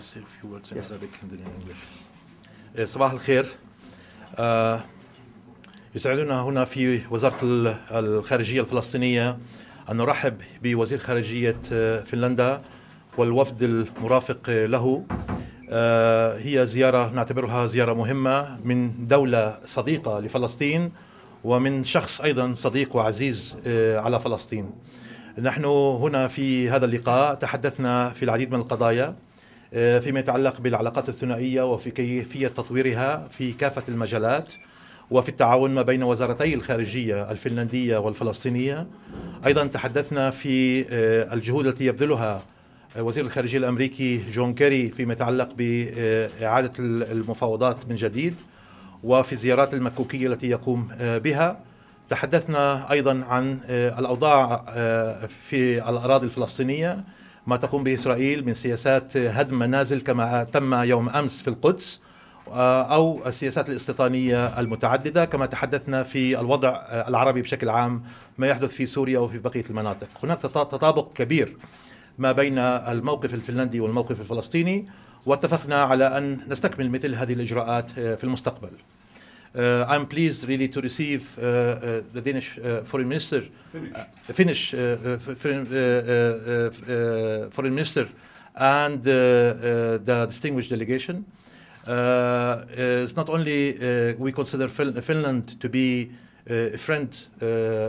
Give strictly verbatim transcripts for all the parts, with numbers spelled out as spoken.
say a few words in yes. Arabic and then in English. صباح الخير. uh, يسعدنا هنا في وزارة الخارجية الفلسطينية أن نرحب بوزير خارجية فنلندا والوفد المرافق له. هي زيارة نعتبرها زيارة مهمة من دولة صديقة لفلسطين ومن شخص أيضا صديق وعزيز على فلسطين. نحن هنا في هذا اللقاء تحدثنا في العديد من القضايا فيما يتعلق بالعلاقات الثنائية وفي كيفية تطويرها في كافة المجالات وفي التعاون ما بين وزارتي الخارجية الفنلندية والفلسطينية. أيضا تحدثنا في الجهود التي يبذلها وزير الخارجية الأمريكي جون كيري فيما يتعلق بإعادة المفاوضات من جديد وفي الزيارات المكوكية التي يقوم بها. تحدثنا أيضا عن الأوضاع في الأراضي الفلسطينية، ما تقوم به إسرائيل من سياسات هدم منازل كما تم يوم أمس في القدس أو السياسات الاستيطانية المتعددة، كما تحدثنا في الوضع العربي بشكل عام ما يحدث في سوريا وفي بقية المناطق. هناك تطابق كبير ما بين الموقف الفنلندي والموقف الفلسطيني، واتفقنا على أن نستكمل مثل هذه الإجراءات في المستقبل. Uh, I'm pleased really to receive uh, uh, the Danish uh, Foreign Minister, uh, Finnish uh, uh, foreign, uh, uh, uh, Foreign Minister, and uh, uh, the distinguished delegation. Uh, it's not only uh, we consider Finland to be uh, a friend uh,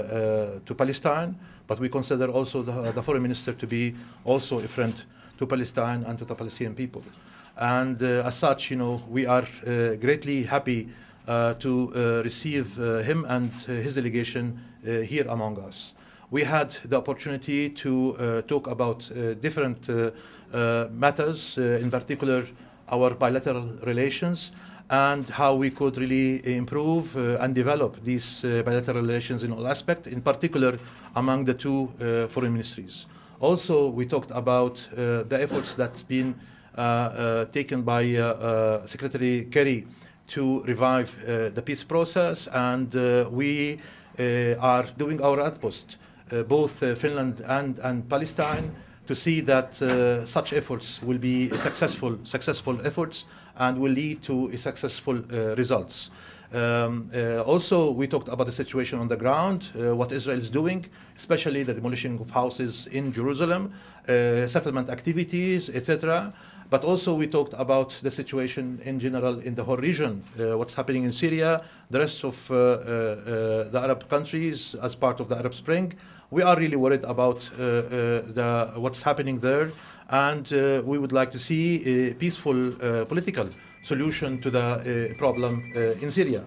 uh, to Palestine, but we consider also the, the Foreign Minister to be also a friend to Palestine and to the Palestinian people. And uh, as such, you know, we are uh, greatly happy Uh, to uh, receive uh, him and uh, his delegation uh, here among us. We had the opportunity to uh, talk about uh, different uh, uh, matters, uh, in particular our bilateral relations and how we could really improve uh, and develop these uh, bilateral relations in all aspects, in particular among the two uh, foreign ministries. Also, we talked about uh, the efforts that's been uh, uh, taken by uh, uh, Secretary Kerry to revive uh, the peace process, and uh, we uh, are doing our utmost, uh, both uh, Finland and, and Palestine, to see that uh, such efforts will be successful, successful efforts and will lead to successful uh, results. Um, uh, also, we talked about the situation on the ground, uh, what Israel is doing, especially the demolishing of houses in Jerusalem, uh, settlement activities, et cetera. But also we talked about the situation in general in the whole region, uh, what's happening in Syria, the rest of uh, uh, uh, the Arab countries as part of the Arab Spring. We are really worried about uh, uh, the, what's happening there, and uh, we would like to see a peaceful uh, political solution to the uh, problem uh, in Syria.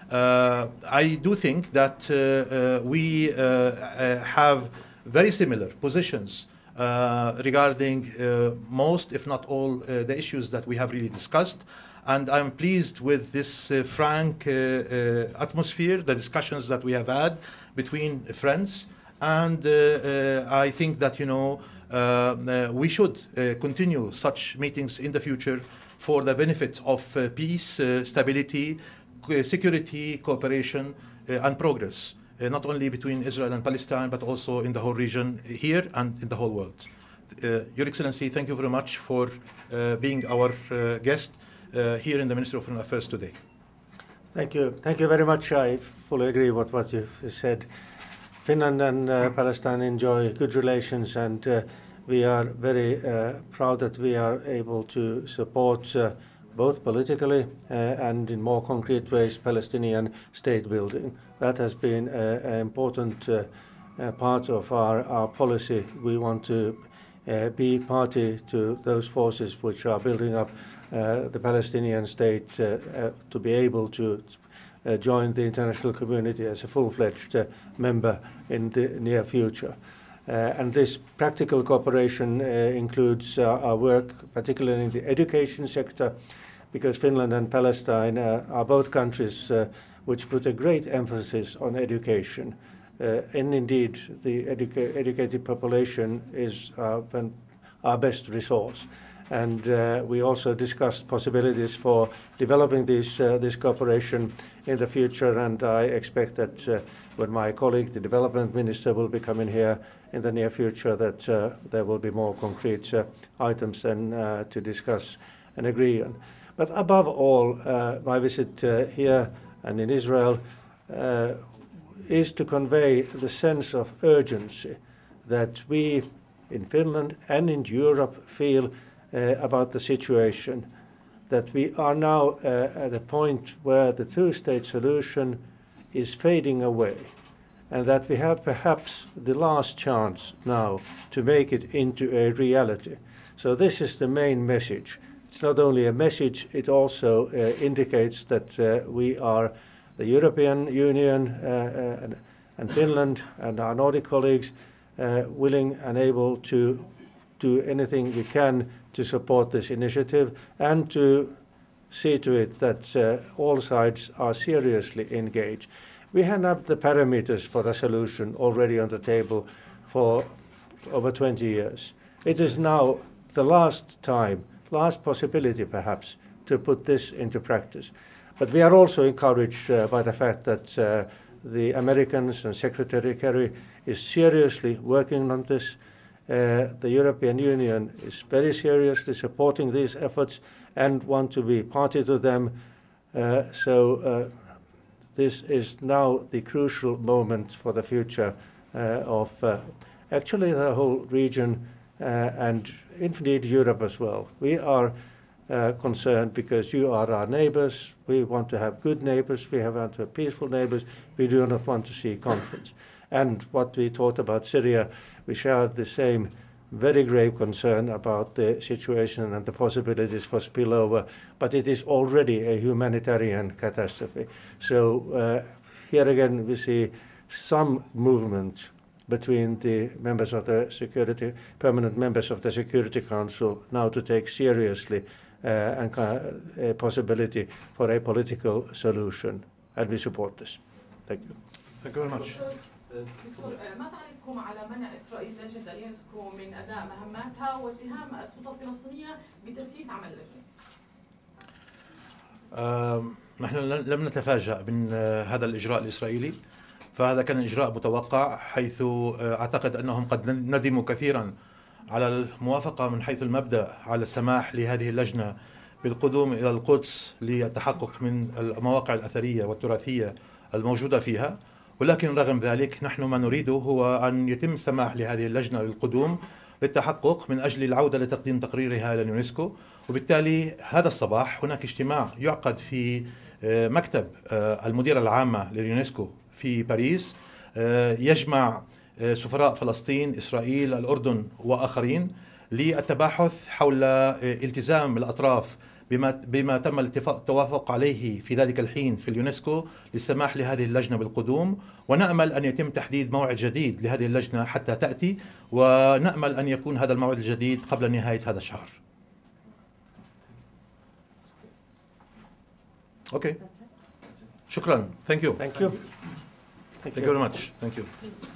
Uh, I do think that uh, uh, we uh, uh, have very similar positions Uh, regarding uh, most, if not all, uh, the issues that we have really discussed. And I'm pleased with this uh, frank uh, uh, atmosphere, the discussions that we have had between friends. And uh, uh, I think that, you know, uh, uh, we should uh, continue such meetings in the future for the benefit of uh, peace, uh, stability, security, cooperation, uh, and progress. Uh, not only between Israel and Palestine, but also in the whole region here and in the whole world. Uh, Your Excellency, thank you very much for uh, being our uh, guest uh, here in the Ministry of Foreign Affairs today. Thank you. Thank you very much. I fully agree with what you said. Finland and uh, Palestine enjoy good relations, and uh, we are very uh, proud that we are able to support uh, both politically uh, and in more concrete ways Palestinian state building. That has been an important uh, uh, part of our, our policy. We want to uh, be party to those forces which are building up uh, the Palestinian state uh, uh, to be able to uh, join the international community as a full-fledged uh, member in the near future. Uh, and this practical cooperation uh, includes uh, our work, particularly in the education sector, because Finland and Palestine uh, are both countries uh, which put a great emphasis on education. Uh, and indeed, the educa educated population is our, our best resource. And uh, we also discussed possibilities for developing this, uh, this cooperation in the future. And I expect that uh, when my colleague, the development minister, will be coming here in the near future, that uh, there will be more concrete uh, items then uh, to discuss and agree on. But above all, uh, my visit uh, here and in Israel uh, is to convey the sense of urgency that we in Finland and in Europe feel uh, about the situation, that we are now uh, at a point where the two-state solution is fading away, and that we have perhaps the last chance now to make it into a reality. So this is the main message. It's not only a message, it also uh, indicates that uh, we are, the European Union uh, uh, and Finland and our Nordic colleagues, uh, willing and able to do anything we can to support this initiative and to see to it that uh, all sides are seriously engaged. We have the parameters for the solution already on the table for over twenty years. It is now the last time, last possibility perhaps, to put this into practice. But we are also encouraged uh, by the fact that uh, the Americans and Secretary Kerry is seriously working on this. Uh, the European Union is very seriously supporting these efforts and want to be party to them. Uh, so uh, this is now the crucial moment for the future uh, of uh, actually the whole region uh, and indeed Europe as well. We are uh, concerned because you are our neighbors. We want to have good neighbors. We want to have peaceful neighbors. We do not want to see conflicts. And what we talked about Syria, we share the same very grave concern about the situation and the possibilities for spillover, but it is already a humanitarian catastrophe. So uh, here again we see some movement between the members of the security, permanent members of the Security Council now to take seriously uh, and, uh, a possibility for a political solution, and we support this. Thank you. Thank you very much. دكتور ما تعليقكم على منع إسرائيل لجنة اليونسكو من أداء مهماتها واتهام السلطة الفلسطينية بتسييس عمل اللجنة؟ نحن لم نتفاجأ من هذا الإجراء الإسرائيلي، فهذا كان إجراء متوقع، حيث أعتقد أنهم قد ندموا كثيرا على الموافقة من حيث المبدأ على السماح لهذه اللجنة بالقدوم إلى القدس للتحقق من المواقع الأثرية والتراثية الموجودة فيها. ولكن رغم ذلك نحن ما نريده هو أن يتم السماح لهذه اللجنة بالقدوم للتحقق من أجل العودة لتقديم تقريرها إلى اليونسكو. وبالتالي هذا الصباح هناك اجتماع يعقد في مكتب المديرة العامة لليونسكو في باريس، يجمع سفراء فلسطين، إسرائيل، الأردن وآخرين للتباحث حول التزام الأطراف بما بما تم التوافق عليه في ذلك الحين في اليونسكو للسماح لهذه اللجنة بالقدوم. ونأمل أن يتم تحديد موعد جديد لهذه اللجنة حتى تأتي، ونأمل أن يكون هذا الموعد الجديد قبل نهاية هذا الشهر. Okay. شكرا. Thank you. Thank you. Thank you very much. Thank you.